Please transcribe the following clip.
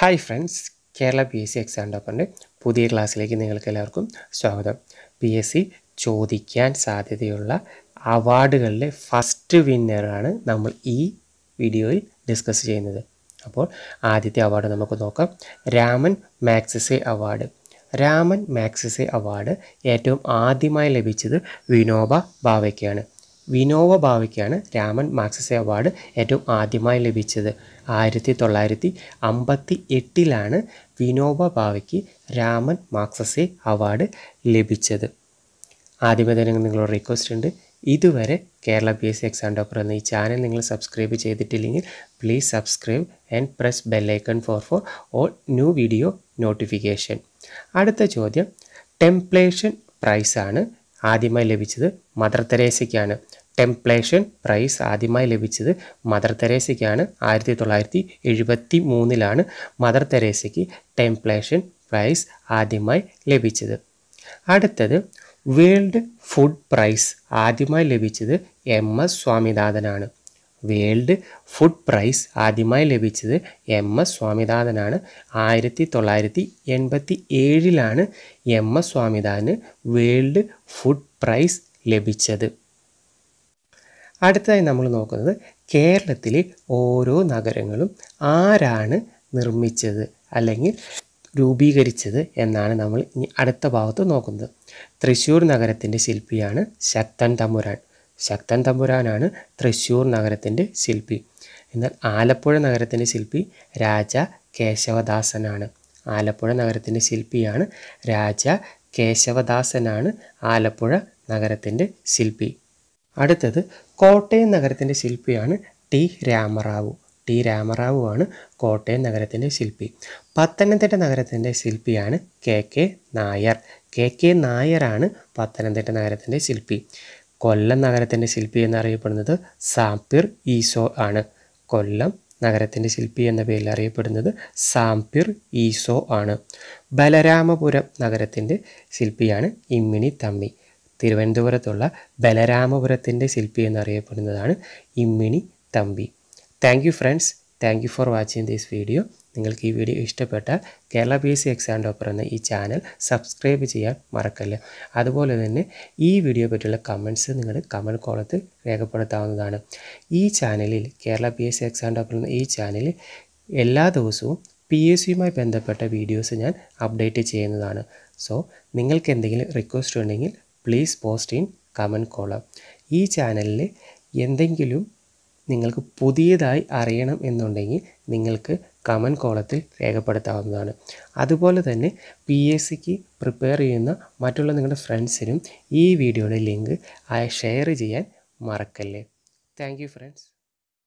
Hi friends, Kerala PSC exam ടോപ്പറിൻ്റെ പുതിയ ക്ലാസ്സിലേക്ക് നിങ്ങൾക്ക് എല്ലാവർക്കും സ്വാഗതം. PSC ചോദിക്കാൻ സാധ്യതയുള്ള അവാർഡുകളിലെ ഫസ്റ്റ് വിന്നറാണ് നമ്മൾ ഈ വീഡിയോയിൽ ഡിസ്കസ് ചെയ്യുന്നത്. അപ്പോൾ ആദ്യത്തെ അവാർഡ് നമുക്ക് നോക്കാം. Ramon Magsaysay award. Ramon Magsaysay award ഏറ്റവും ആദ്യമായി ലഭിച്ചത് വിനോബ ഭാവെക്കാണ്. വിനോബ ഭാവെക്കാണ് രാമൻ മാഗ്സസെ അവാർഡ് ഏറ്റവും ആദ്യമായി ലഭിച്ചത്. 1958 വിനോബ ഭാവെക്ക് രാമൻ മാഗ്സസെ അവാർഡ് ലഭിച്ചത്. ആദ്യമേ തന്നെ നിങ്ങളോട് റിക്വസ്റ്റ് ഉണ്ട്, ഇതുവരെ കേരള PSC എക്സാം ടോപ്പർ എന്ന ഈ ചാനൽ നിങ്ങൾ സബ്സ്ക്രൈബ് ചെയ്തിട്ടില്ലെങ്കിൽ please subscribe and press bell icon for all new video notification. അടുത്ത ചോദ്യം, ടെംപ്ലേഷൻ പ്രൈസാണ് ആദ്യമായി ലഭിച്ചത് മദർ തെരേസയ്ക്കാണ്. ടെംപ്ലേഷൻ പ്രൈസ് ആദ്യമായി ലഭിച്ചത് മദർ തെരേസയ്ക്കാണ്. 1973 മദർ തെരേസയ്ക്ക് ടെംപ്ലേഷൻ പ്രൈസ് ആദ്യമായി ലഭിച്ചത്. അടുത്തത്, വേൾഡ് ഫുഡ് പ്രൈസ് ആദ്യമായി ലഭിച്ചത് MS സ്വാമിനാഥനാണ്. വേൾഡ് ഫുഡ് പ്രൈസ് ആദ്യമായി ലഭിച്ചത് MS സ്വാമിനാഥനാണ്. 1987 MS സ്വാമിനാഥന് വേൾഡ് ഫുഡ് പ്രൈസ് ലഭിച്ചത്. അടുത്തതായി നമ്മൾ നോക്കുന്നത്, കേരളത്തിലെ ഓരോ നഗരങ്ങളും ആരാണ് നിർമ്മിച്ചത് അല്ലെങ്കിൽ രൂപീകരിച്ചത് എന്നാണ് നമ്മൾ ഇനി അടുത്ത ഭാഗത്ത് നോക്കുന്നത്. തൃശ്ശൂർ നഗരത്തിൻ്റെ ശില്പിയാണ് ശക്തൻ തമ്പുരാൻ. ശക്തൻ തമ്പുരാനാണ് തൃശ്ശൂർ നഗരത്തിൻ്റെ ശില്പി. എന്നാൽ ആലപ്പുഴ നഗരത്തിൻ്റെ ശില്പി രാജ കേശവദാസനാണ്. ആലപ്പുഴ നഗരത്തിൻ്റെ ശില്പിയാണ് രാജ കേശവദാസനാണ് ആലപ്പുഴ നഗരത്തിൻ്റെ ശില്പി. അടുത്തത്, കോട്ടയം നഗരത്തിൻ്റെ ശില്പിയാണ് ടി രാമറാവു. ടി രാമറാവു ആണ് കോട്ടയം നഗരത്തിൻ്റെ ശില്പി. പത്തനംതിട്ട നഗരത്തിൻ്റെ ശില്പിയാണ് KK നായർ. KK നായരാണ് പത്തനംതിട്ട നഗരത്തിൻ്റെ ശില്പി. കൊല്ലം നഗരത്തിൻ്റെ ശില്പി എന്നറിയപ്പെടുന്നത് സാംപിർ ഈസോ ആണ്. കൊല്ലം നഗരത്തിൻ്റെ ശില്പി എന്ന പേരിൽ അറിയപ്പെടുന്നത് സാംപിർ ഈസോ ആണ്. ബലരാമപുരം നഗരത്തിൻ്റെ ശില്പിയാണ് ഇമ്മിണി തമ്പി. തിരുവനന്തപുരത്തുള്ള ബലരാമപുരത്തിൻ്റെ ശില്പി എന്നറിയപ്പെടുന്നതാണ് Immini Thampi. Thank you friends, thank you for watching this video. നിങ്ങൾക്ക് ഈ വീഡിയോ ഇഷ്ടപ്പെട്ടാൽ കേരള PSC എക്സാം ടോപ്പർ എന്ന ഈ ചാനൽ സബ്സ്ക്രൈബ് ചെയ്യാൻ മറക്കല്ല. അതുപോലെ തന്നെ ഈ വീഡിയോ പറ്റിയുള്ള കമൻറ്റ്സ് നിങ്ങൾ കമൻറ്റ് കോളത്തിൽ രേഖപ്പെടുത്താവുന്നതാണ്. ഈ ചാനലിൽ കേരള PSC എക്സാം ടോപ്പർ എന്ന ഈ ചാനലിൽ എല്ലാ ദിവസവും PSCയുമായി ബന്ധപ്പെട്ട വീഡിയോസ് ഞാൻ അപ്ഡേറ്റ് ചെയ്യുന്നതാണ്. സോ നിങ്ങൾക്ക് എന്തെങ്കിലും റിക്വസ്റ്റ് ഉണ്ടെങ്കിൽ please post in comment column. ഈ ചാനലിൽ എന്തെങ്കിലും നിങ്ങൾക്ക് പുതിയതായി അറിയണം എന്നുണ്ടെങ്കിൽ നിങ്ങൾക്ക് കമൻറ്റ് കോളത്തിൽ രേഖപ്പെടുത്താവുന്നതാണ്. അതുപോലെ തന്നെ PSCക്ക് പ്രിപ്പയർ ചെയ്യുന്ന മറ്റുള്ള നിങ്ങളുടെ ഫ്രണ്ട്സിനും ഈ വീഡിയോയുടെ ലിങ്ക് ഷെയർ ചെയ്യാൻ മറക്കല്ലേ. Thank you friends.